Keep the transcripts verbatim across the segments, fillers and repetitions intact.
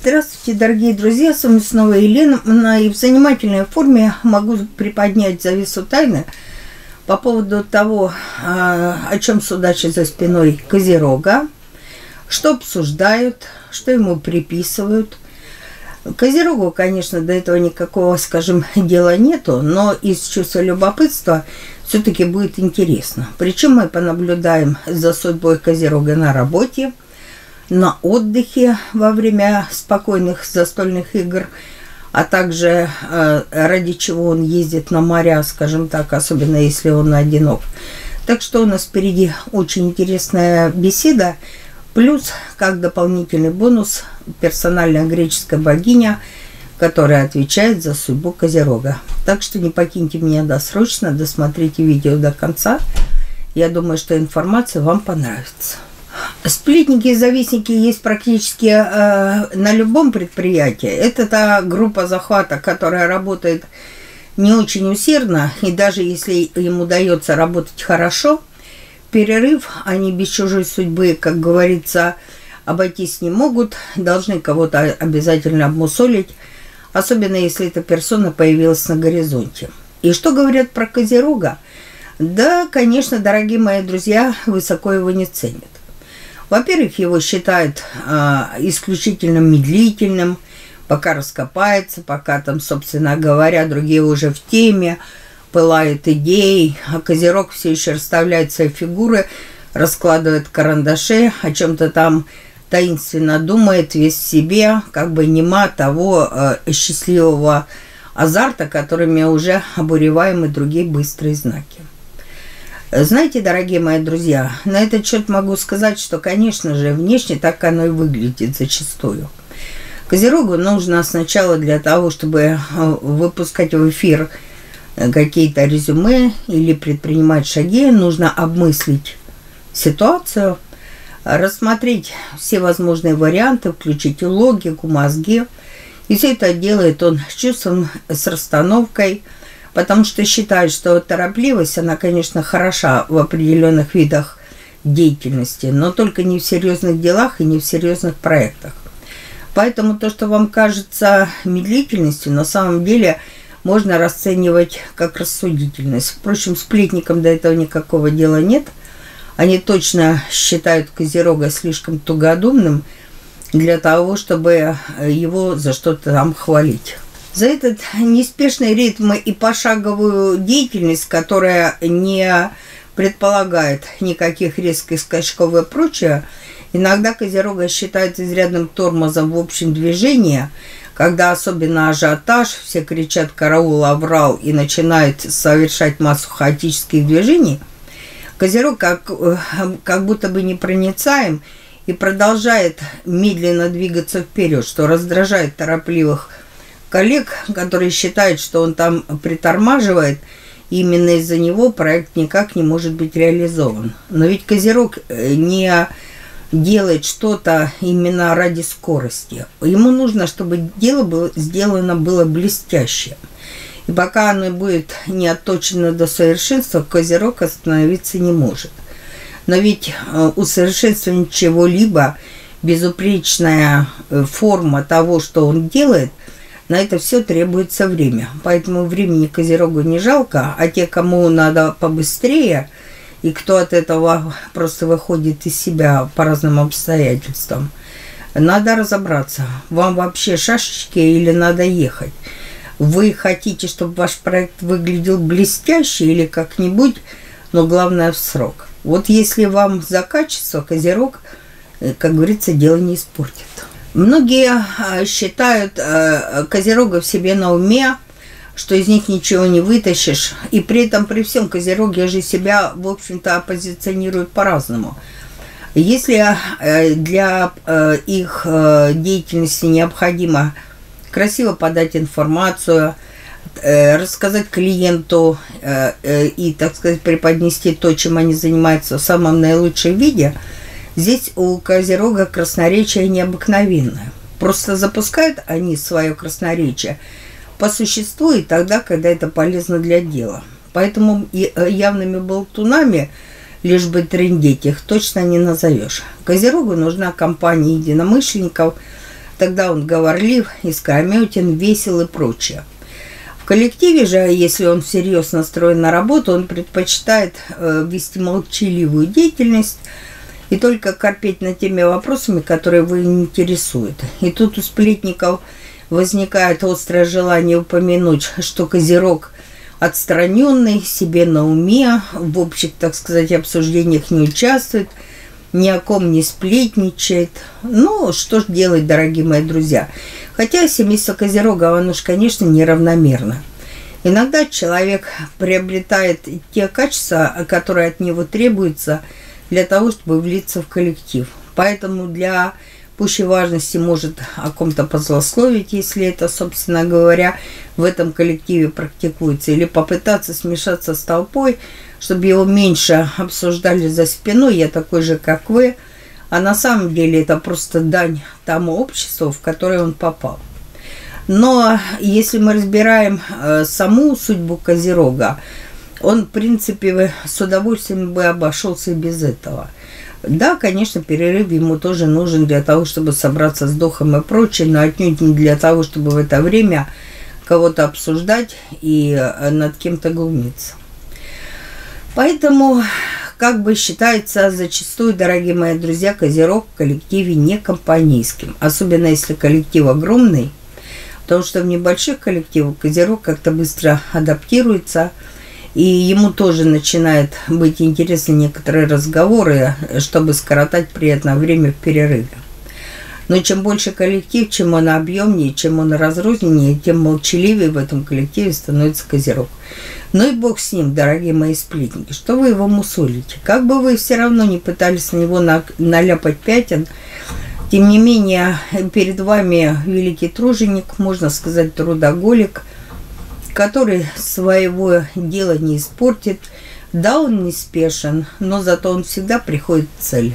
Здравствуйте, дорогие друзья, с вами снова Елена, и в занимательной форме могу приподнять завесу тайны по поводу того, о чем судачат за спиной Козерога, что обсуждают, что ему приписывают. Козерогу, конечно, до этого никакого, скажем, дела нету, но из чувства любопытства все-таки будет интересно. Причем мы понаблюдаем за судьбой Козерога на работе, на отдыхе во время спокойных застольных игр, а также э, ради чего он ездит на моря, скажем так, особенно если он одинок. Так что у нас впереди очень интересная беседа, плюс, как дополнительный бонус, персональная греческая богиня, которая отвечает за судьбу Козерога. Так что не покиньте меня досрочно, досмотрите видео до конца. Я думаю, что информация вам понравится. Сплетники и завистники есть практически э, на любом предприятии. Это та группа захвата, которая работает не очень усердно, и даже если им удается работать хорошо, перерыв они без чужой судьбы, как говорится, обойтись не могут, должны кого-то обязательно обмусолить, особенно если эта персона появилась на горизонте. И что говорят про Козерога? Да, конечно, дорогие мои друзья, высоко его не ценят. Во-первых, его считают э, исключительно медлительным, пока раскопается, пока там, собственно говоря, другие уже в теме, пылают идеей, а Козерог все еще расставляет свои фигуры, раскладывает карандаши, о чем-то там таинственно думает, весь в себе, как бы нема того э, счастливого азарта, которыми уже обуреваемы другие быстрые знаки. Знаете, дорогие мои друзья, на этот счет могу сказать, что, конечно же, внешне так оно и выглядит зачастую. Козерогу нужно сначала для того, чтобы выпускать в эфир какие-то резюме или предпринимать шаги, нужно обмыслить ситуацию, рассмотреть все возможные варианты, включить логику, мозги. И все это делает он с чувством, с расстановкой, потому что считает, что торопливость, она, конечно, хороша в определенных видах деятельности, но только не в серьезных делах и не в серьезных проектах. Поэтому то, что вам кажется медлительностью, на самом деле можно расценивать как рассудительность. Впрочем, сплетникам до этого никакого дела нет. Они точно считают Козерога слишком тугодумным для того, чтобы его за что-то там хвалить. За этот неспешный ритм и пошаговую деятельность, которая не предполагает никаких резких скачков и прочее, иногда Козерога считают изрядным тормозом в общем движении, когда особенно ажиотаж, все кричат «караул, аврал» и начинают совершать массу хаотических движений, Козерог как, как будто бы непроницаем и продолжает медленно двигаться вперед, что раздражает торопливых коллег, которые считают, что он там притормаживает, и именно из-за него проект никак не может быть реализован. Но ведь Козерог не делает что-то именно ради скорости. Ему нужно, чтобы дело было сделано было блестяще. И пока оно будет не отточено до совершенства, Козерог остановиться не может. Но ведь усовершенствование чего-либо, безупречная форма того, что он делает, на это все требуется время. Поэтому времени Козерогу не жалко, а те, кому надо побыстрее, и кто от этого просто выходит из себя по разным обстоятельствам, надо разобраться, вам вообще шашечки или надо ехать. Вы хотите, чтобы ваш проект выглядел блестяще или как-нибудь, но главное в срок. Вот если вам за качество, Козерог, как говорится, дело не испортит. Многие считают Козерогов себе на уме, что из них ничего не вытащишь. И при этом, при всем, Козероги же себя, в общем-то, оппозиционируют по-разному. Если для их деятельности необходимо красиво подать информацию, рассказать клиенту и, так сказать, преподнести то, чем они занимаются в самом наилучшем виде, здесь у Козерога красноречие необыкновенное. Просто запускают они свое красноречие по существу и тогда, когда это полезно для дела. Поэтому явными болтунами, лишь бы трындеть, их точно не назовешь. Козерогу нужна компания единомышленников, тогда он говорлив, искрометен, весел и прочее. В коллективе же, если он всерьез настроен на работу, он предпочитает э, вести молчаливую деятельность и только корпеть над теми вопросами, которые его интересуют. И тут у сплетников возникает острое желание упомянуть, что Козерог отстраненный, себе на уме, в общих, так сказать, обсуждениях не участвует, ни о ком не сплетничает. Ну, что ж делать, дорогие мои друзья. Хотя семейство Козерога, оно уж, конечно, неравномерно. Иногда человек приобретает те качества, которые от него требуются для того, чтобы влиться в коллектив. Поэтому для пущей важности может о ком-то позлословить, если это, собственно говоря, в этом коллективе практикуется, или попытаться смешаться с толпой, чтобы его меньше обсуждали за спиной, я такой же, как вы, а на самом деле это просто дань тому обществу, в которое он попал. Но если мы разбираем э, саму судьбу Козерога, он, в принципе, с удовольствием бы обошелся и без этого. Да, конечно, перерыв ему тоже нужен для того, чтобы собраться с духом и прочее, но отнюдь не для того, чтобы в это время кого-то обсуждать и над кем-то глумиться. Поэтому, как бы считается зачастую, дорогие мои друзья, Козерог в коллективе не компанейским. Особенно если коллектив огромный, потому что в небольших коллективах Козерог как-то быстро адаптируется, и ему тоже начинают быть интересны некоторые разговоры, чтобы скоротать приятное время в перерыве. Но чем больше коллектив, чем он объемнее, чем он разрозненнее, тем молчаливее в этом коллективе становится Козерог. Ну и бог с ним, дорогие мои сплетники, что вы его мусолите? Как бы вы все равно не пытались на него наляпать пятен, тем не менее, перед вами великий труженик, можно сказать, трудоголик, который своего дела не испортит. Да, он не спешен, но зато он всегда приходит к цели.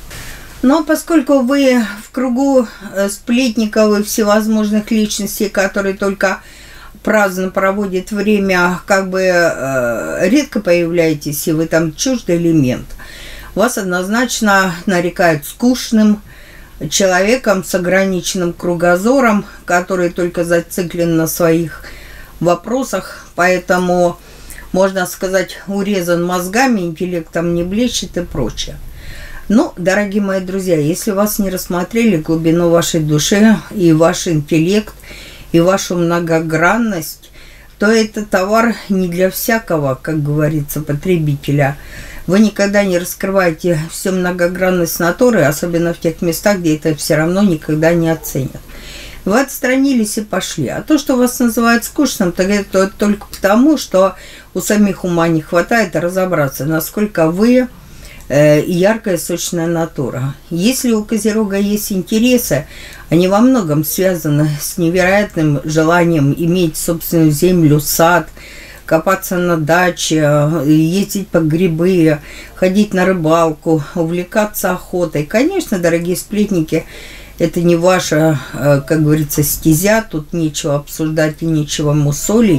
Но поскольку вы в кругу сплетников и всевозможных личностей, которые только праздно проводят время, как бы э, редко появляетесь, и вы там чуждый элемент, вас однозначно нарекают скучным человеком с ограниченным кругозором, который только зациклен на своих вопросах, поэтому, можно сказать, урезан мозгами, интеллектом не блещет и прочее. Ну, дорогие мои друзья, если вас не рассмотрели глубину вашей души и ваш интеллект, и вашу многогранность, то это товар не для всякого, как говорится, потребителя. Вы никогда не раскрываете всю многогранность натуры, особенно в тех местах, где это все равно никогда не оценят. Вы отстранились и пошли. А то, что вас называют скучным, так это только потому, что у самих ума не хватает разобраться, насколько вы э, яркая, сочная натура. Если у Козерога есть интересы, они во многом связаны с невероятным желанием иметь собственную землю, сад, копаться на даче, ездить по грибы, ходить на рыбалку, увлекаться охотой. Конечно, дорогие сплетники, это не ваша, как говорится, стезя, тут нечего обсуждать и нечего мусолить.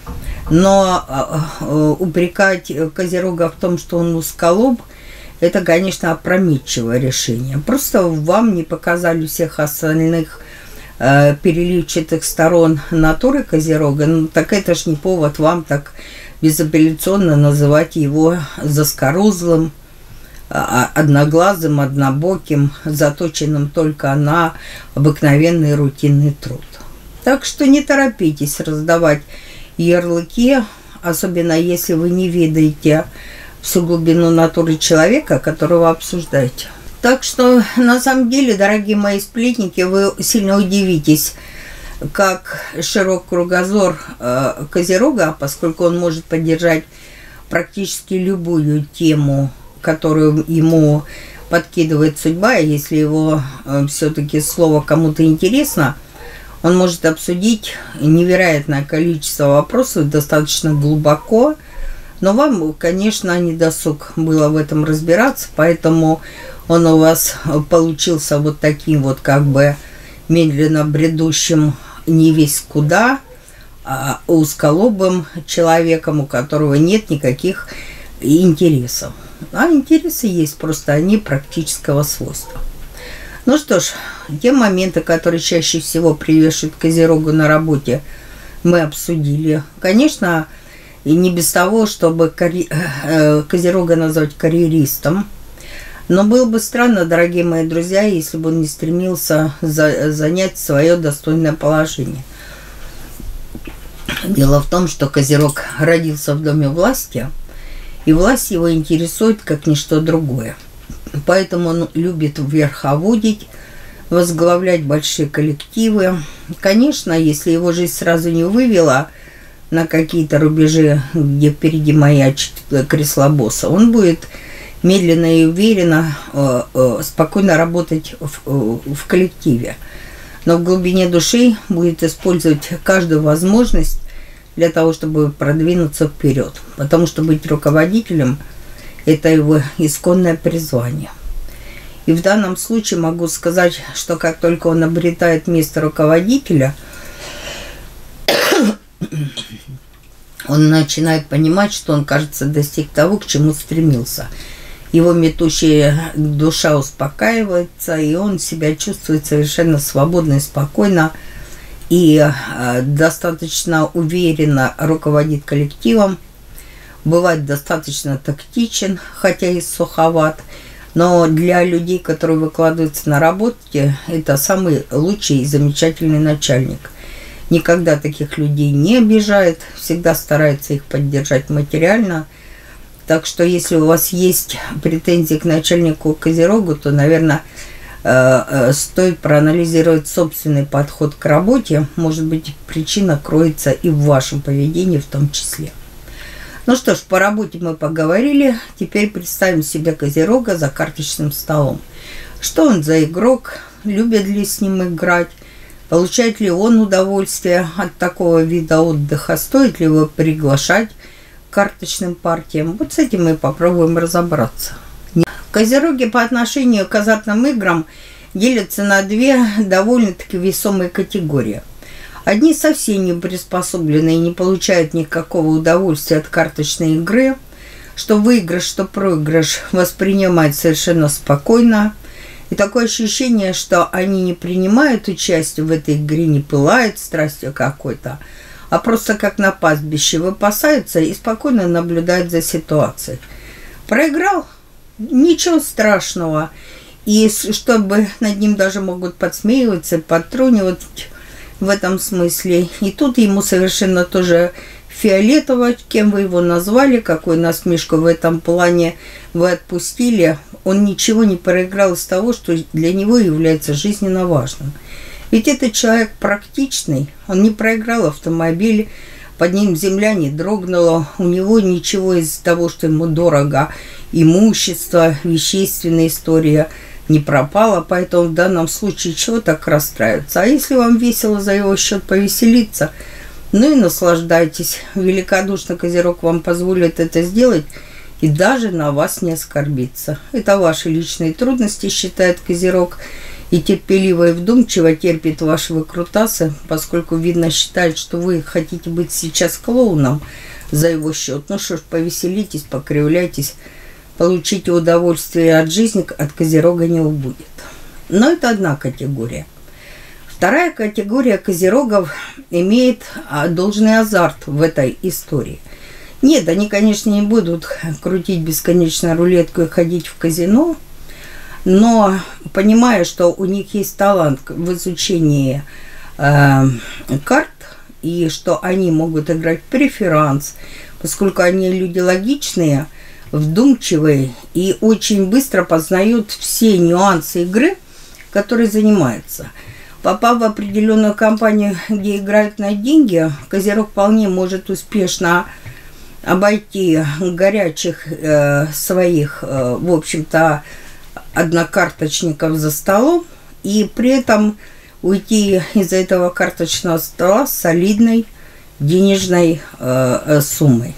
Но упрекать Козерога в том, что он усколоб, это, конечно, опрометчивое решение. Просто вам не показали всех остальных э, переливчатых сторон натуры Козерога. Ну, так это ж не повод вам так безапелляционно называть его заскорузлым, одноглазым, однобоким, заточенным только на обыкновенный рутинный труд. Так что не торопитесь раздавать ярлыки, особенно если вы не видите всю глубину натуры человека, которого обсуждаете. Так что, на самом деле, дорогие мои сплетники, вы сильно удивитесь, как широк кругозор э, Козерога, поскольку он может поддержать практически любую тему, которую ему подкидывает судьба, и если его э, все-таки слово кому-то интересно, он может обсудить невероятное количество вопросов достаточно глубоко, но вам, конечно, не досуг было в этом разбираться, поэтому он у вас получился вот таким вот как бы медленно бредущим не весь куда, а узколобым человеком, у которого нет никаких интересов. А интересы есть, просто они практического свойства. Ну что ж, те моменты, которые чаще всего привешивают Козерогу на работе, мы обсудили. Конечно, и не без того, чтобы карь... Козерога назвать карьеристом. Но было бы странно, дорогие мои друзья, если бы он не стремился за... занять свое достойное положение. Дело в том, что Козерог родился в доме власти, и власть его интересует как ничто другое. Поэтому он любит верховодить, возглавлять большие коллективы. Конечно, если его жизнь сразу не вывела на какие-то рубежи, где впереди маячит кресло босса, он будет медленно и уверенно, э, э, спокойно работать в, э, в коллективе. Но в глубине души будет использовать каждую возможность для того, чтобы продвинуться вперед. Потому что быть руководителем – это его исконное призвание. И в данном случае могу сказать, что как только он обретает место руководителя, он начинает понимать, что он, кажется, достиг того, к чему стремился. Его метущая душа успокаивается, и он себя чувствует совершенно свободно и спокойно, и э, достаточно уверенно руководит коллективом, бывает достаточно тактичен, хотя и суховат, но для людей, которые выкладываются на работе, это самый лучший и замечательный начальник. Никогда таких людей не обижает, всегда старается их поддержать материально. Так что, если у вас есть претензии к начальнику Козерогу, то, наверное, стоит проанализировать собственный подход к работе. Может быть, причина кроется и в вашем поведении в том числе. Ну что ж, по работе мы поговорили. Теперь представим себе Козерога за карточным столом. Что он за игрок? Любит ли с ним играть? Получает ли он удовольствие от такого вида отдыха? Стоит ли его приглашать к карточным партиям? Вот с этим мы попробуем разобраться. Козероги по отношению к азартным играм делятся на две довольно-таки весомые категории. Одни совсем не приспособлены и не получают никакого удовольствия от карточной игры, что выигрыш, что проигрыш воспринимают совершенно спокойно. И такое ощущение, что они не принимают участие в этой игре, не пылают страстью какой-то, а просто как на пастбище выпасаются и спокойно наблюдают за ситуацией. Проиграл? Ничего страшного. И чтобы над ним даже могут подсмеиваться, подтрунивать в этом смысле. И тут ему совершенно тоже фиолетово, кем вы его назвали, какую насмешку в этом плане вы отпустили. Он ничего не проиграл из того, что для него является жизненно важным. Ведь этот человек практичный, он не проиграл автомобиль, под ним земля не дрогнула, у него ничего из того, что ему дорого, имущество, вещественная история не пропало, поэтому в данном случае чего так расстраиваться. А если вам весело за его счет повеселиться, ну и наслаждайтесь. Великодушно Козерог вам позволит это сделать и даже на вас не оскорбиться. Это ваши личные трудности, считает Козерог, и терпеливо и вдумчиво терпит ваши выкрутасы, поскольку, видно, считает, что вы хотите быть сейчас клоуном за его счет. Ну что ж, повеселитесь, покривляйтесь, получите удовольствие от жизни, от Козерога не убудет. Но это одна категория. Вторая категория козерогов имеет должный азарт в этой истории. Нет, они, конечно, не будут крутить бесконечно рулетку и ходить в казино, но понимая, что у них есть талант в изучении э, карт, и что они могут играть преферанс, поскольку они люди логичные, вдумчивые и очень быстро познают все нюансы игры, которой занимаются. Попав в определенную компанию, где играют на деньги, Козерог вполне может успешно обойти горячих э, своих, э, в общем-то, однокарточников за столом и при этом уйти из этого карточного стола с солидной денежной э, э, суммой.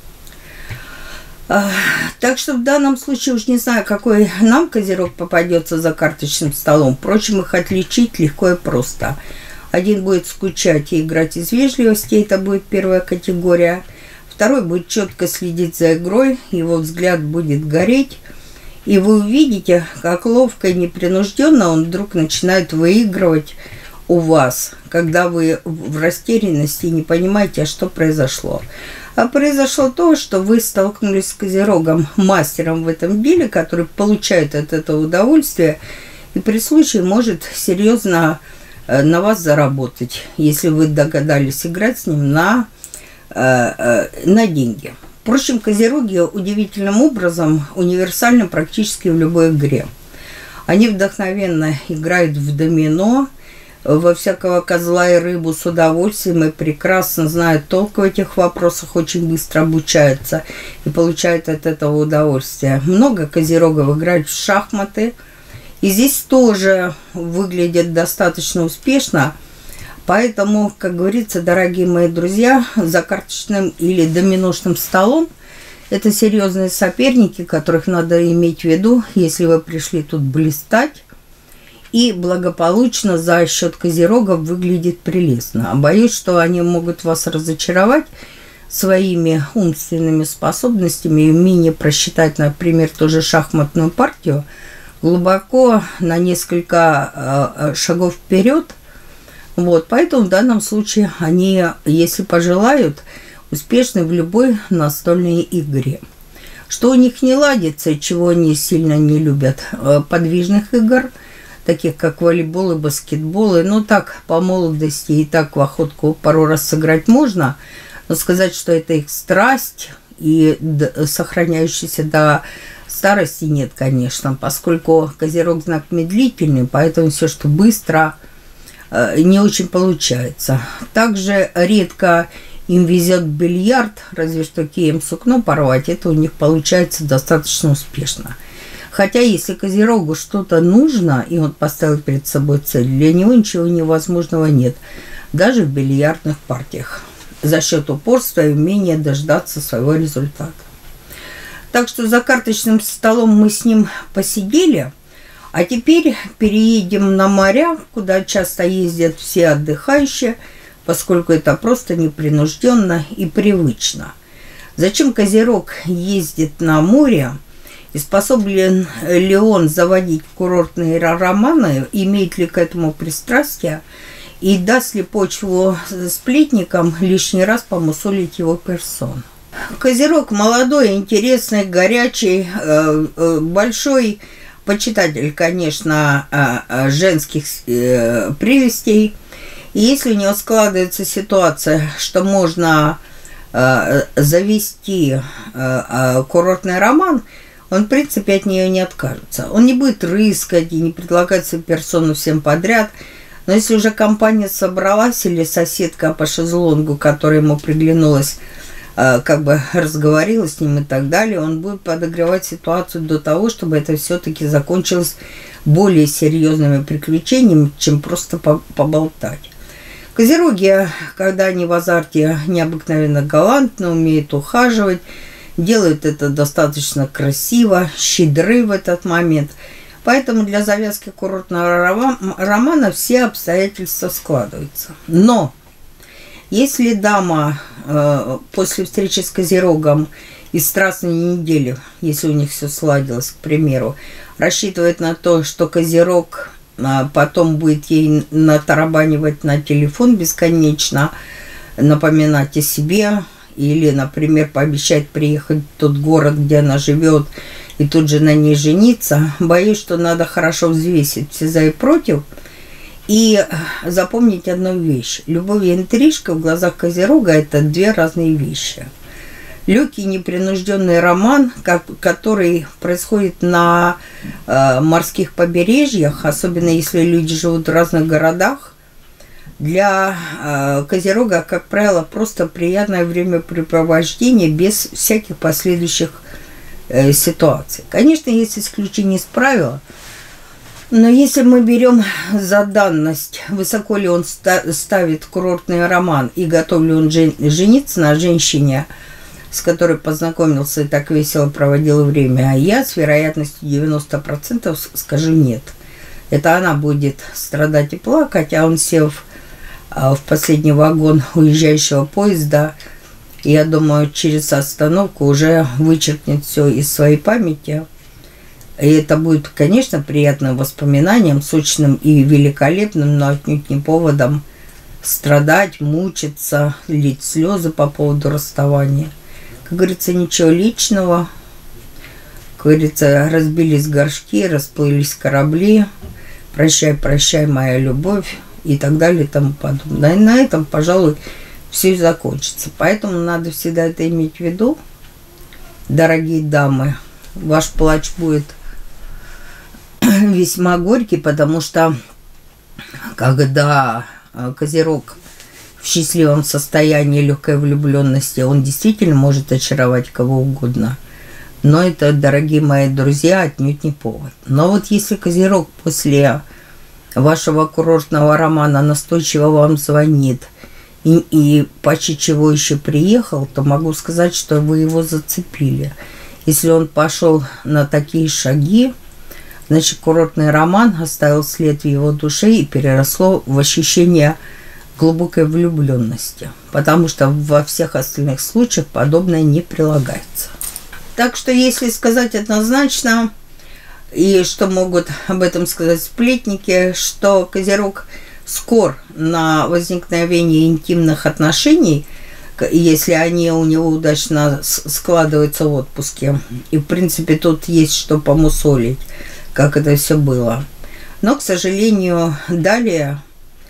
Э, так что в данном случае уж не знаю, какой нам Козерог попадется за карточным столом. Впрочем, их отличить легко и просто. Один будет скучать и играть из вежливости, это будет первая категория. Второй будет четко следить за игрой, его взгляд будет гореть. И вы увидите, как ловко и непринужденно он вдруг начинает выигрывать у вас, когда вы в растерянности и не понимаете, а что произошло. А произошло то, что вы столкнулись с Козерогом, мастером в этом деле, который получает от этого удовольствие и при случае может серьезно на вас заработать, если вы догадались играть с ним на, на деньги. Впрочем, Козероги удивительным образом универсальны практически в любой игре. Они вдохновенно играют в домино, во всякого козла и рыбу с удовольствием и прекрасно знают толк в этих вопросах, очень быстро обучаются и получают от этого удовольствие. Много козерогов играют в шахматы, и здесь тоже выглядят достаточно успешно. Поэтому, как говорится, дорогие мои друзья, за карточным или доминошным столом это серьезные соперники, которых надо иметь в виду, если вы пришли тут блистать. И благополучно за счет козерогов выглядит прелестно. Боюсь, что они могут вас разочаровать своими умственными способностями и умением просчитать, например, ту же шахматную партию глубоко на несколько э, шагов вперед. Вот, поэтому в данном случае они, если пожелают, успешны в любой настольной игре. Что у них не ладится, чего они сильно не любят? Подвижных игр, таких как волейбол и баскетбол. Ну так, по молодости и так в охотку пару раз сыграть можно, но сказать, что это их страсть и сохраняющаяся до старости, нет, конечно, поскольку Козерог знак медлительный, поэтому все, что быстро, не очень получается. Также редко им везет бильярд, разве что кием сукно порвать, это у них получается достаточно успешно. Хотя, если Козерогу что-то нужно, и он поставил перед собой цель, для него ничего невозможного нет, даже в бильярдных партиях, за счет упорства и умения дождаться своего результата. Так что за карточным столом мы с ним посидели, а теперь переедем на моря, куда часто ездят все отдыхающие, поскольку это просто непринужденно и привычно. Зачем Козерог ездит на море? И способен ли он заводить курортные романы, имеет ли к этому пристрастие, и даст ли почву сплетникам лишний раз помусолить его персону. Козерог молодой, интересный, горячий, большой почитатель, конечно, женских прелестей. И если у него складывается ситуация, что можно завести курортный роман, он, в принципе, от нее не откажется. Он не будет рыскать и не предлагать свою персону всем подряд. Но если уже компания собралась или соседка по шезлонгу, которая ему приглянулась, как бы разговорила с ним и так далее, он будет подогревать ситуацию до того, чтобы это все-таки закончилось более серьезными приключениями, чем просто поболтать. Козероги, когда они в азарте, необыкновенно галантно, умеют ухаживать, делают это достаточно красиво, щедры в этот момент. Поэтому для завязки курортного романа все обстоятельства складываются. Но если дама э, после встречи с Козерогом из страстной недели, если у них все сладилось, к примеру, рассчитывает на то, что Козерог э, потом будет ей натарабанивать на телефон бесконечно, напоминать о себе, или, например, пообещать приехать в тот город, где она живет, и тут же на ней жениться, боюсь, что надо хорошо взвесить все за и против. И запомнить одну вещь. Любовь и интрижка в глазах Козерога – это две разные вещи. Легкий непринужденный роман, как, который происходит на э, морских побережьях, особенно если люди живут в разных городах, для э, Козерога, как правило, просто приятное времяпрепровождение без всяких последующих э, ситуаций. Конечно, есть исключение из правила, но если мы берем за данность, высоко ли он ста ставит курортный роман и готов ли он жен жениться на женщине, с которой познакомился и так весело проводил время, а я с вероятностью девяноста процентов скажу нет. Это она будет страдать и плакать, а он, сев в последний вагон уезжающего поезда, я думаю, через остановку уже вычеркнет все из своей памяти. И это будет, конечно, приятным воспоминанием, сочным и великолепным, но отнюдь не поводом страдать, мучиться, лить слезы по поводу расставания. Как говорится, ничего личного. Как говорится, разбились горшки, расплылись корабли. Прощай, прощай, моя любовь. И так далее и тому подобное. И на этом, пожалуй, все и закончится. Поэтому надо всегда это иметь в виду, дорогие дамы. Ваш плач будет весьма горький, потому что когда Козерог в счастливом состоянии легкой влюбленности, он действительно может очаровать кого угодно. Но это, дорогие мои друзья, отнюдь не повод. Но вот если Козерог после вашего курортного романа настойчиво вам звонит и, и почти чего еще приехал, то могу сказать, что вы его зацепили. Если он пошел на такие шаги, значит, курортный роман оставил след в его душе и переросло в ощущение глубокой влюбленности, потому что во всех остальных случаях подобное не прилагается. Так что, если сказать однозначно, и что могут об этом сказать сплетники, что Козерог скор на возникновение интимных отношений, если они у него удачно складываются в отпуске. И, в принципе, тут есть что помусолить, как это все было. Но, к сожалению, далее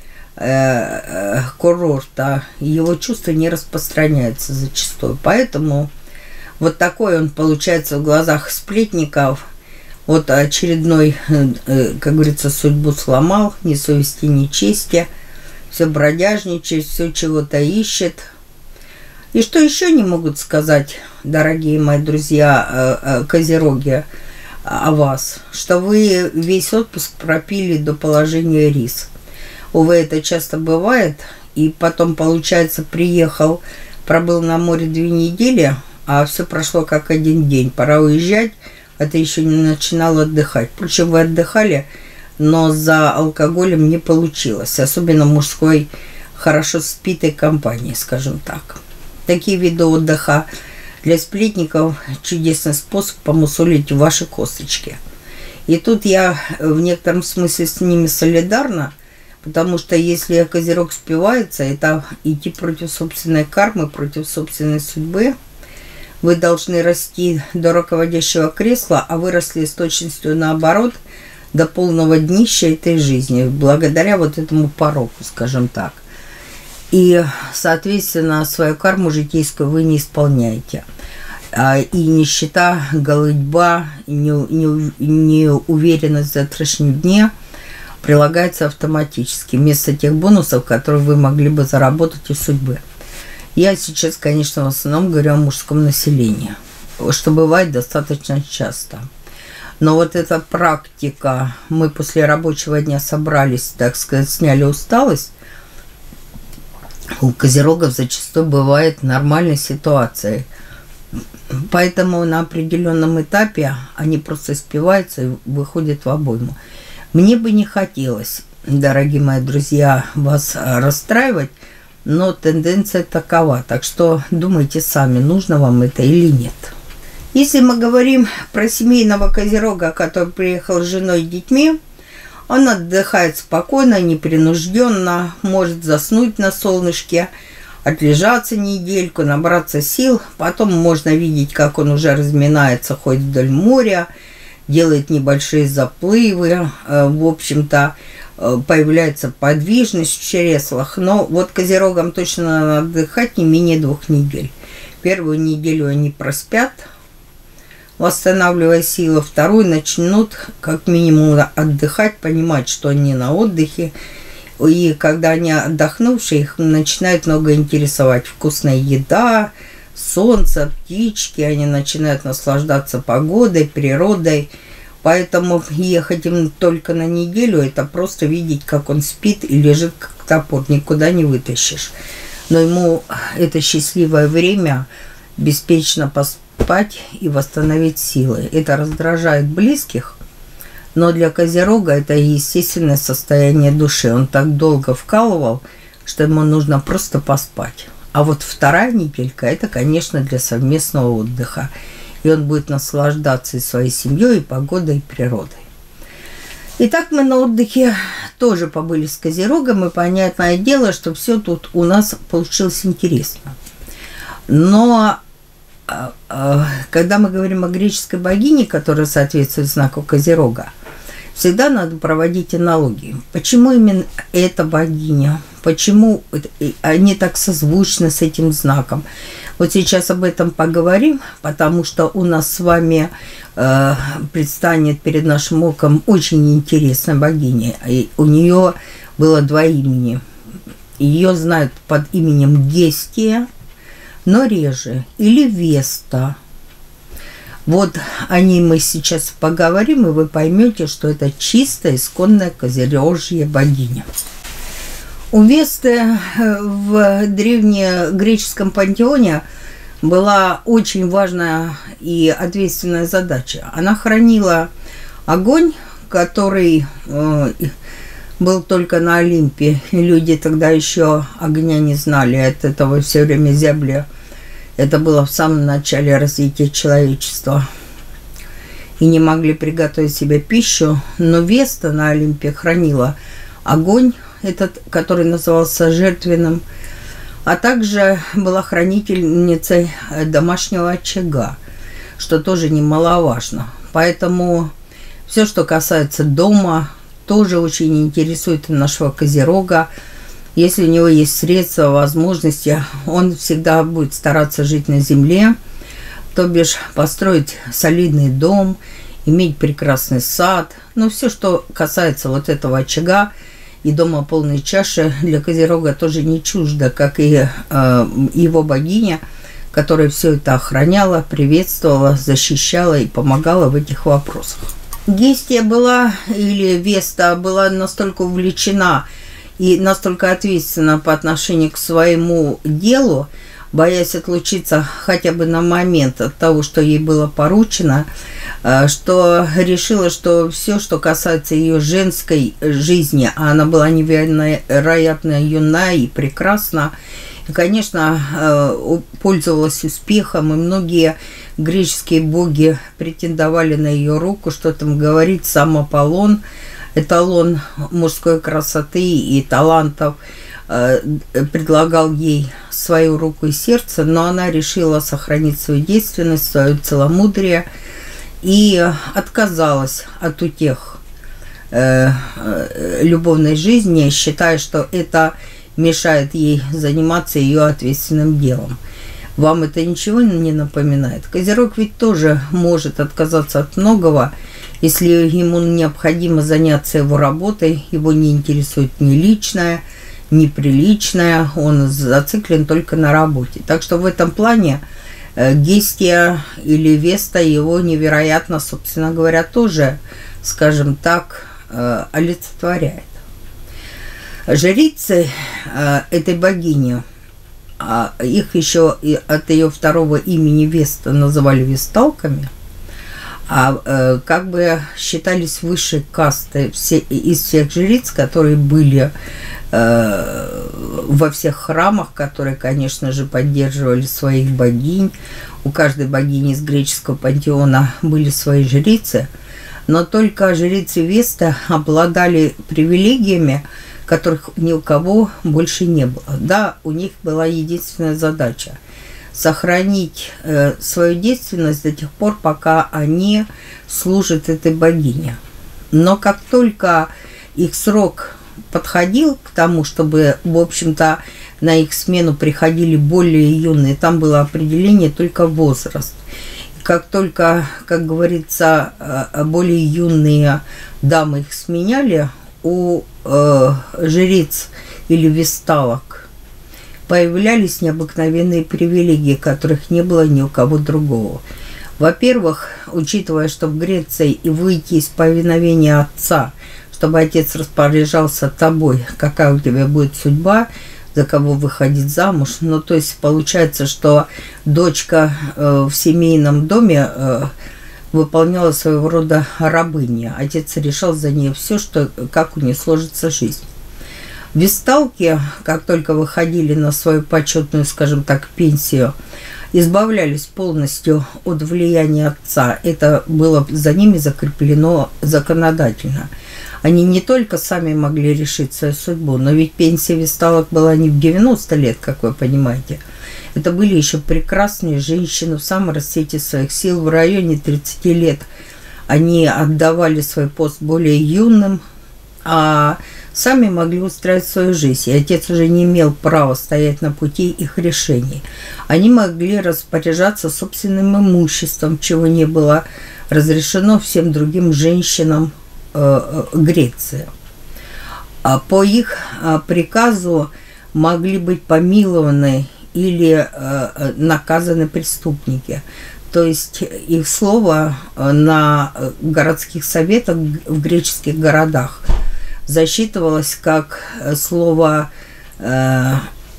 э, курорта его чувства не распространяются зачастую. Поэтому вот такой он получается в глазах сплетников. Вот очередной, как говорится, судьбу сломал, ни совести, ни чести, все бродяжничает, все чего-то ищет. И что еще не могут сказать, дорогие мои друзья, козероги, о вас, что вы весь отпуск пропили до положения рис. Увы, это часто бывает, и потом, получается, приехал, пробыл на море две недели, а все прошло как один день, пора уезжать, а ты еще не начинал отдыхать. Причем вы отдыхали, но за алкоголем не получилось, особенно в мужской, хорошо спитой компании, скажем так. Такие виды отдыха для сплетников чудесный способ помусолить ваши косточки. И тут я в некотором смысле с ними солидарна, потому что если Козерог спивается, это идти против собственной кармы, против собственной судьбы. Вы должны расти до руководящего кресла, а выросли с точностью наоборот до полного днища этой жизни, благодаря вот этому пороку, скажем так. И, соответственно, свою карму житейскую вы не исполняете. И нищета, голодьба, неуверенность в завтрашнем дне прилагается автоматически вместо тех бонусов, которые вы могли бы заработать у судьбы. Я сейчас, конечно, в основном говорю о мужском населении, что бывает достаточно часто. Но вот эта практика, мы после рабочего дня собрались, так сказать, сняли усталость, у козерогов зачастую бывает нормальной ситуацией. Поэтому на определенном этапе они просто спиваются и выходят в обойму. Мне бы не хотелось, дорогие мои друзья, вас расстраивать, но тенденция такова. Так что думайте сами, нужно вам это или нет. Если мы говорим про семейного козерога, который приехал с женой и детьми, он отдыхает спокойно, непринужденно, может заснуть на солнышке, отлежаться недельку, набраться сил. Потом можно видеть, как он уже разминается, ходит вдоль моря, делает небольшие заплывы. В общем-то, появляется подвижность в чреслах. Но вот козерогам точно надо отдыхать не менее двух недель. Первую неделю они проспят, восстанавливая силы. Вторую начнут как минимум отдыхать, понимать, что они на отдыхе. И когда они отдохнувшие, их начинает много интересовать. Вкусная еда, солнце, птички. Они начинают наслаждаться погодой, природой. Поэтому ехать им только на неделю, это просто видеть, как он спит и лежит как топор. Никуда не вытащишь. Но ему это счастливое время беспечно поспать и восстановить силы. Это раздражает близких. Но для козерога это естественное состояние души. Он так долго вкалывал, что ему нужно просто поспать. А вот вторая неделька, это, конечно, для совместного отдыха. и он будет наслаждаться и своей семьей, и погодой, и природой. Итак, мы на отдыхе тоже побыли с Козерогом, и понятное дело, что все тут у нас получилось интересно. Но когда мы говорим о греческой богине, которая соответствует знаку Козерога, всегда надо проводить аналогии. Почему именно эта богиня? Почему они так созвучны с этим знаком? Вот сейчас об этом поговорим, потому что у нас с вами э, предстанет перед нашим оком очень интересная богиня. И у нее было два имени. Ее знают под именем Гестия, но реже, или Веста. Вот о ней мы сейчас поговорим, и вы поймете, что это чистая, исконная козерожья богиня. У Весты в древнегреческом пантеоне была очень важная и ответственная задача. Она хранила огонь, который э, был только на Олимпе. И люди тогда еще огня не знали, от этого все время зябли. Это было в самом начале развития человечества. И не могли приготовить себе пищу. Но Веста на Олимпе хранила огонь, этот, который назывался жертвенным, а также была хранительницей домашнего очага, что тоже немаловажно. Поэтому все, что касается дома, тоже очень интересует нашего Козерога. Если у него есть средства, возможности, он всегда будет стараться жить на земле, то бишь построить солидный дом, иметь прекрасный сад. Но все, что касается вот этого очага и дома полной чаши, для Козерога тоже не чуждо, как и э, его богиня, которая все это охраняла, приветствовала, защищала и помогала в этих вопросах. Гестия была, или Веста, была настолько увлечена и настолько ответственна по отношению к своему делу, боясь отлучиться хотя бы на момент от того, что ей было поручено, что решила, что все, что касается ее женской жизни, а она была невероятно юна и прекрасна, и, конечно, пользовалась успехом, и многие греческие боги претендовали на ее руку, что там говорить, сам Аполлон, эталон мужской красоты и талантов, предлагал ей свою руку и сердце, но она решила сохранить свою действенность, свое целомудрие и отказалась от утех э, любовной жизни, считая, что это мешает ей заниматься ее ответственным делом. Вам это ничего не напоминает? Козерог ведь тоже может отказаться от многого, если ему необходимо заняться его работой, его не интересует ни личное, неприличное, он зациклен только на работе. Так что в этом плане Гестия или Веста его невероятно, собственно говоря, тоже, скажем так, олицетворяет. Жрицы этой богини, их еще от ее второго имени Веста называли весталками, а как бы считались высшей кастой все, из всех жриц, которые были во всех храмах, которые, конечно же, поддерживали своих богинь. У каждой богини из греческого пантеона были свои жрицы, но только жрицы Весты обладали привилегиями, которых ни у кого больше не было. Да, у них была единственная задача – сохранить э, свою действенность до тех пор, пока они служат этой богине. Но как только их срок подходил к тому, чтобы, в общем-то, на их смену приходили более юные, там было определение только возраст. Как только, как говорится, более юные дамы их сменяли, у э, жриц или весталок появлялись необыкновенные привилегии, которых не было ни у кого другого. Во-первых, учитывая, что в Греции и выйти из повиновения отца, чтобы отец распоряжался тобой, какая у тебя будет судьба, за кого выходить замуж. Ну, то есть получается, что дочка э, в семейном доме э, выполняла своего рода рабыня. Отец решал за нее все, что, как у нее сложится жизнь. Весталки, как только выходили на свою почетную, скажем так, пенсию, избавлялись полностью от влияния отца. Это было за ними закреплено законодательно. Они не только сами могли решить свою судьбу, но ведь пенсия весталок была не в девяносто лет, как вы понимаете. Это были еще прекрасные женщины в самом расцвете своих сил, в районе тридцати лет. Они отдавали свой пост более юным, а сами могли устраивать свою жизнь. И отец уже не имел права стоять на пути их решений. Они могли распоряжаться собственным имуществом, чего не было разрешено всем другим женщинам э, Греции. А по их э, приказу могли быть помилованы или э, наказаны преступники. То есть их слово на городских советах в греческих городах засчитывалось как слово э,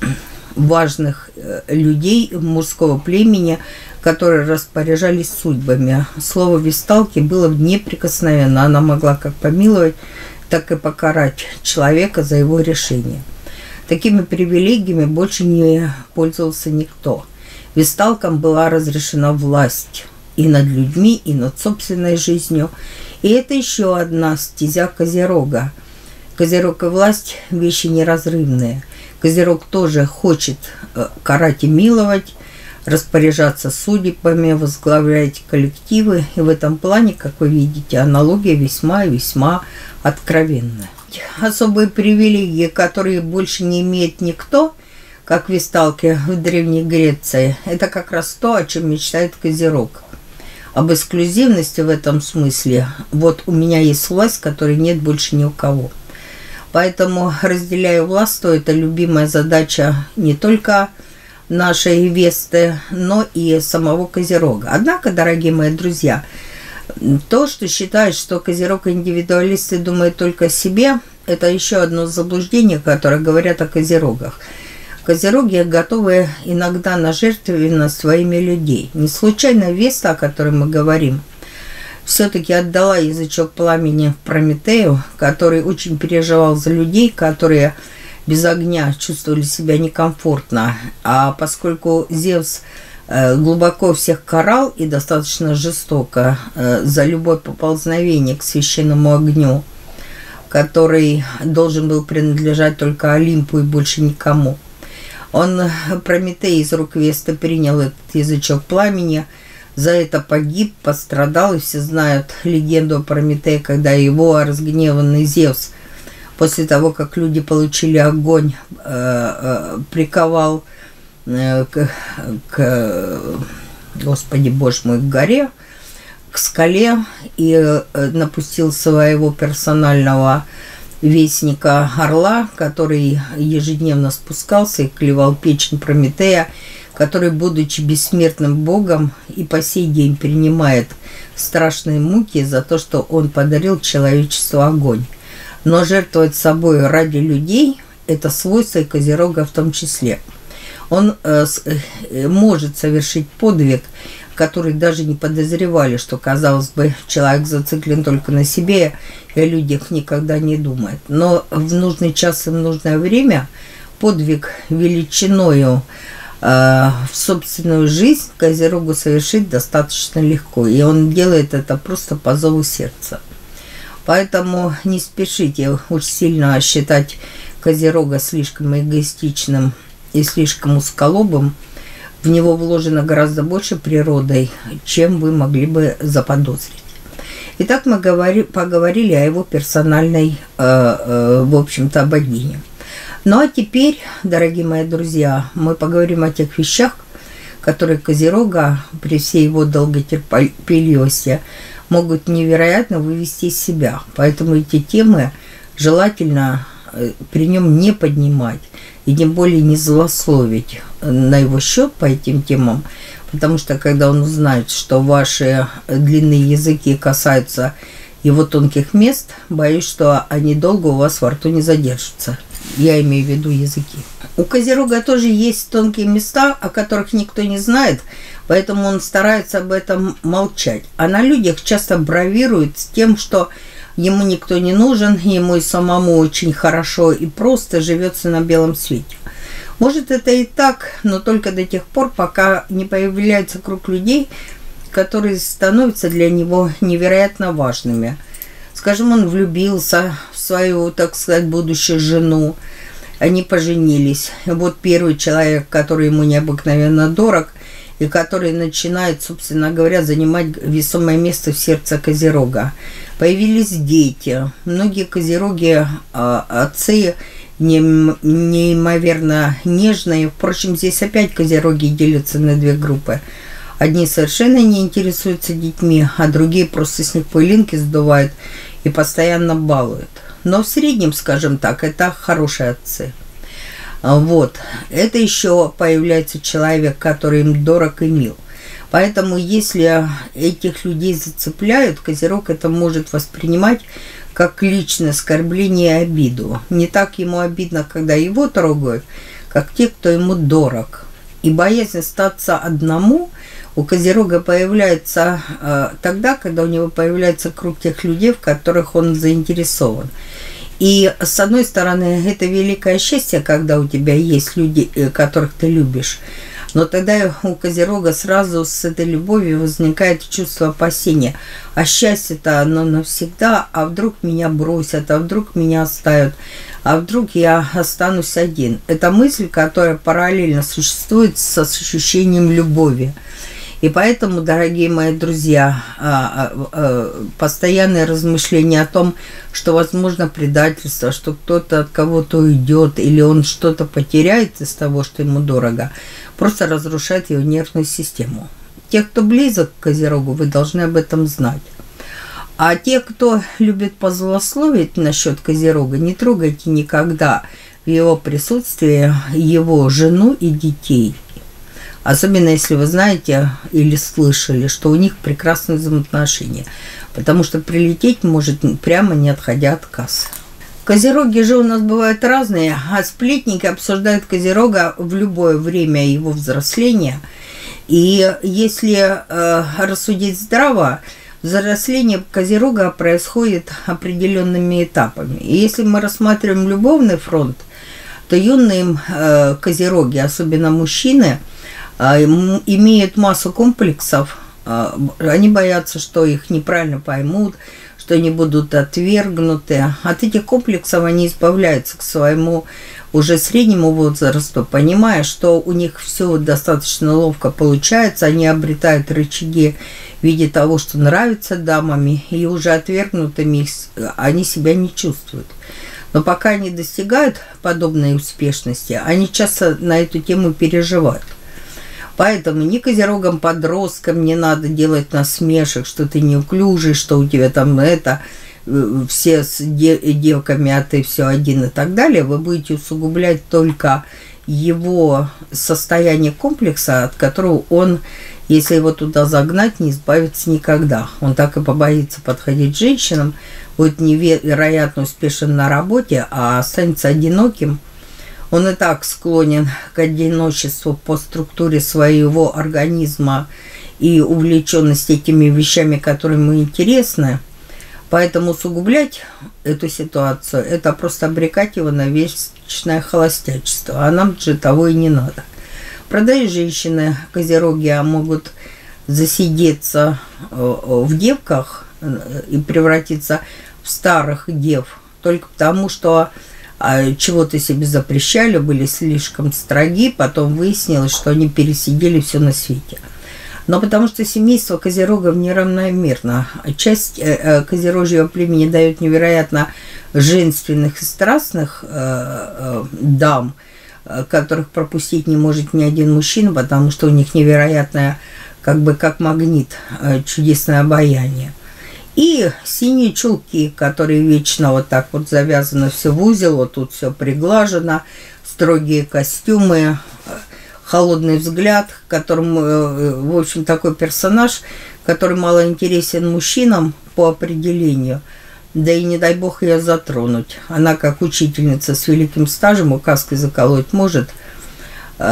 важных людей мужского племени, которые распоряжались судьбами. Слово весталки было неприкосновенно. Она могла как помиловать, так и покарать человека за его решение. Такими привилегиями больше не пользовался никто. Весталкам была разрешена власть и над людьми, и над собственной жизнью. И это еще одна стезя Козерога. Козерог и власть – вещи неразрывные. Козерог тоже хочет карать и миловать, распоряжаться судьбами, возглавлять коллективы. И в этом плане, как вы видите, аналогия весьма и весьма откровенная. Особые привилегии, которые больше не имеет никто, как весталки в Древней Греции, это как раз то, о чем мечтает Козерог. Об эксклюзивности в этом смысле. Вот у меня есть власть, которой нет больше ни у кого. Поэтому, разделяя власть, то это любимая задача не только нашей Весты, но и самого Козерога. Однако, дорогие мои друзья, то, что считает, что Козерог индивидуалист и думает только о себе, это еще одно заблуждение, которое говорят о Козерогах. Козероги готовы иногда на жертвенность своими людей. Не случайно Веста, о которой мы говорим, все-таки отдала язычок пламени Прометею, который очень переживал за людей, которые без огня чувствовали себя некомфортно. А поскольку Зевс глубоко всех карал и достаточно жестоко за любое поползновение к священному огню, который должен был принадлежать только Олимпу и больше никому, он, Прометей, из рук Весты принял этот язычок пламени, за это погиб, пострадал, и все знают легенду о Прометее, когда его разгневанный Зевс, после того, как люди получили огонь, э, э, приковал э, к, к, Господи Боже мой, к горе, к скале, и э, напустил своего персонального вестника орла, который ежедневно спускался и клевал печень Прометея, который, будучи бессмертным богом, и по сей день принимает страшные муки за то, что он подарил человечеству огонь. Но жертвовать собой ради людей – это свойство и Козерога в том числе. Он э, э, может совершить подвиг, которые даже не подозревали, что, казалось бы, человек зациклен только на себе и о людях никогда не думает. Но в нужный час и в нужное время подвиг величиною э, в собственную жизнь Козерогу совершить достаточно легко. И он делает это просто по зову сердца. Поэтому не спешите уж сильно считать Козерога слишком эгоистичным и слишком узколобым. В него вложено гораздо больше природой, чем вы могли бы заподозрить. Итак, мы говори, поговорили о его персональной, э, э, в общем-то, богине. Ну а теперь, дорогие мои друзья, мы поговорим о тех вещах, которые Козерога при всей его долготерпеливости могут невероятно вывести из себя. Поэтому эти темы желательно при нем не поднимать и тем более не злословить на его счет по этим темам, потому что когда он узнает, что ваши длинные языки касаются его тонких мест, боюсь, что они долго у вас во рту не задержатся. Я имею в виду языки. У Козерога тоже есть тонкие места, о которых никто не знает, поэтому он старается об этом молчать. А на людях часто бравирует с тем, что Ему никто не нужен, ему и самому очень хорошо и просто живется на белом свете. Может, это и так, но только до тех пор, пока не появляется круг людей, которые становятся для него невероятно важными. Скажем, он влюбился в свою, так сказать, будущую жену, они поженились. И вот первый человек, который ему необыкновенно дорог, и который начинает, собственно говоря, занимать весомое место в сердце Козерога. Появились дети. Многие Козероги, отцы, неимоверно нежные. Впрочем, здесь опять Козероги делятся на две группы. Одни совершенно не интересуются детьми, а другие просто с них пылинки сдувают и постоянно балуют. Но в среднем, скажем так, это хорошие отцы. Вот. Это еще появляется человек, который им дорог и мил. Поэтому, если этих людей зацепляют, Козерог это может воспринимать как личное оскорбление и обиду. Не так ему обидно, когда его трогают, как те, кто ему дорог. И боязнь остаться одному у Козерога появляется э, тогда, когда у него появляется круг тех людей, в которых он заинтересован. И, с одной стороны, это великое счастье, когда у тебя есть люди, которых ты любишь. Но тогда у Козерога сразу с этой любовью возникает чувство опасения. А счастье-то оно навсегда, а вдруг меня бросят, а вдруг меня оставят, а вдруг я останусь один. Это мысль, которая параллельно существует с ощущением любови. И поэтому, дорогие мои друзья, постоянное размышление о том, что возможно предательство, что кто-то от кого-то уйдет или он что-то потеряет из того, что ему дорого, просто разрушает его нервную систему. Те, кто близок к Козерогу, вы должны об этом знать. А те, кто любит позлословить насчет Козерога, не трогайте никогда в его присутствии его жену и детей. Особенно, если вы знаете или слышали, что у них прекрасные взаимоотношения. Потому что прилететь может прямо не отходя от кассы. Козероги же у нас бывают разные, а сплетники обсуждают Козерога в любое время его взросления. И если э, рассудить здраво, взросление Козерога происходит определенными этапами. И если мы рассматриваем любовный фронт, то юные э, Козероги, особенно мужчины, имеют массу комплексов, они боятся, что их неправильно поймут, что они будут отвергнуты. От этих комплексов они избавляются к своему уже среднему возрасту, понимая, что у них все достаточно ловко получается, они обретают рычаги в виде того, что нравится дамами, и уже отвергнутыми они себя не чувствуют. Но пока они достигают подобной успешности, они часто на эту тему переживают. Поэтому ни козерогам-подросткам не надо делать насмешек, что ты неуклюжий, что у тебя там это, все с девками, а ты все один и так далее. Вы будете усугублять только его состояние комплекса, от которого он, если его туда загнать, не избавится никогда. Он так и побоится подходить к женщинам, будет невероятно успешен на работе, а останется одиноким. Он и так склонен к одиночеству по структуре своего организма и увлеченности этими вещами, которые ему интересны. Поэтому усугублять эту ситуацию – это просто обрекать его на вечное холостячество. А нам же того и не надо. Правда, женщины Козероги могут засидеться в девках и превратиться в старых дев только потому, что чего-то себе запрещали, были слишком строги, потом выяснилось, что они пересидели все на свете. Но потому что семейство Козерогов неравномерно. Часть э, козерожьего племени дает невероятно женственных и страстных э, э, дам, э, которых пропустить не может ни один мужчина, потому что у них невероятное, как бы как магнит, э, чудесное обаяние. И синие чулки, которые вечно вот так вот завязаны все в узел, вот тут все приглажено, строгие костюмы, холодный взгляд, которым, в общем, такой персонаж, который мало интересен мужчинам по определению, да и не дай бог ее затронуть. Она, как учительница с великим стажем, указкой заколоть может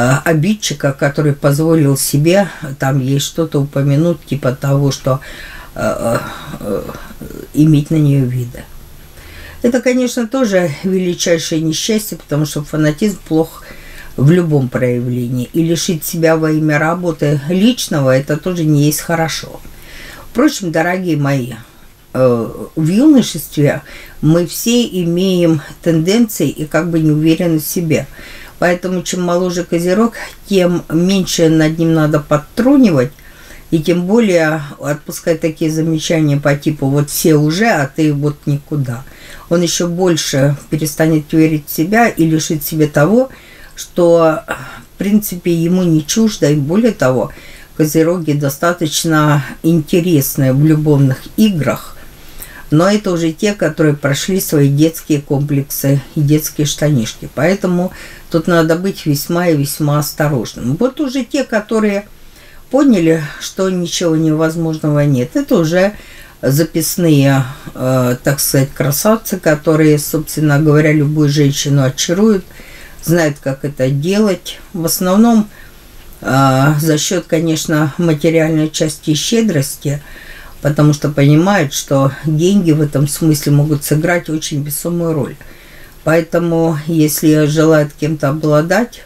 обидчика, который позволил себе там ей что-то упомянуть, типа того, что э, э, иметь на нее виды. Это, конечно, тоже величайшее несчастье, потому что фанатизм плох в любом проявлении. И лишить себя во имя работы личного, это тоже не есть хорошо. Впрочем, дорогие мои, в юношестве мы все имеем тенденции и как бы не уверены в себе. Поэтому чем моложе козерог, тем меньше над ним надо подтрунивать, и тем более отпускать такие замечания по типу «вот все уже, а ты вот никуда». Он еще больше перестанет верить в себя и лишит себя того, что, в принципе, ему не чуждо, и более того, козероги достаточно интересные в любовных играх, но это уже те, которые прошли свои детские комплексы и детские штанишки. Поэтому тут надо быть весьма и весьма осторожным. Вот уже те, которые поняли, что ничего невозможного нет, это уже записные, э, так сказать, красавцы, которые, собственно говоря, любую женщину очаруют, знают, как это делать. В основном э, за счет, конечно, материальной части и щедрости, потому что понимают, что деньги в этом смысле могут сыграть очень весомую роль. Поэтому, если желают кем-то обладать,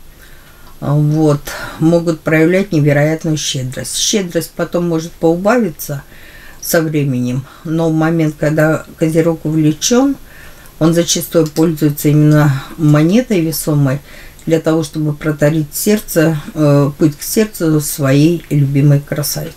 вот, могут проявлять невероятную щедрость. Щедрость потом может поубавиться со временем, но в момент, когда козерог увлечен, он зачастую пользуется именно монетой весомой для того, чтобы протарить сердце, э, путь к сердцу своей любимой красавицы.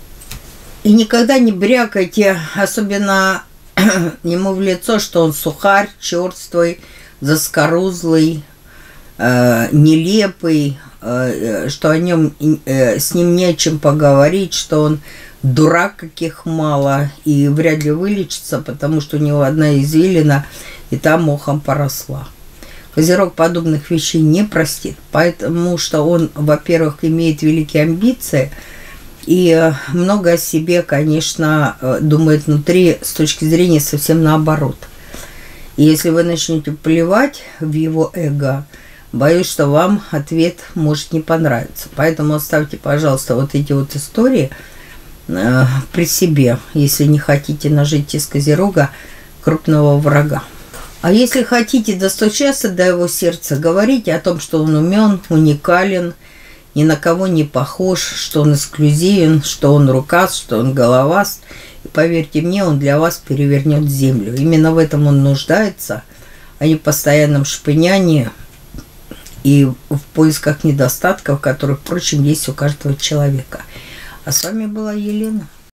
И никогда не брякайте, особенно ему в лицо, что он сухарь, черствый, заскорузлый, э, нелепый, э, что о нем, э, с ним не о чем поговорить, что он дурак, каких мало, и вряд ли вылечится, потому что у него одна извилина, и там мохом поросла. Козерог подобных вещей не простит, потому что он, во-первых, имеет великие амбиции, и много о себе, конечно, думает внутри с точки зрения совсем наоборот. И если вы начнете плевать в его эго, боюсь, что вам ответ может не понравиться. Поэтому оставьте, пожалуйста, вот эти вот истории э, при себе, если не хотите нажить из козерога крупного врага. А если хотите достучаться до его сердца, говорите о том, что он умен, уникален, ни на кого не похож, что он эксклюзивен, что он рукаст, что он головаст. И поверьте мне, он для вас перевернет землю. Именно в этом он нуждается, а не в постоянном шпынянии и в поисках недостатков, которые, впрочем, есть у каждого человека. А с вами была Елена.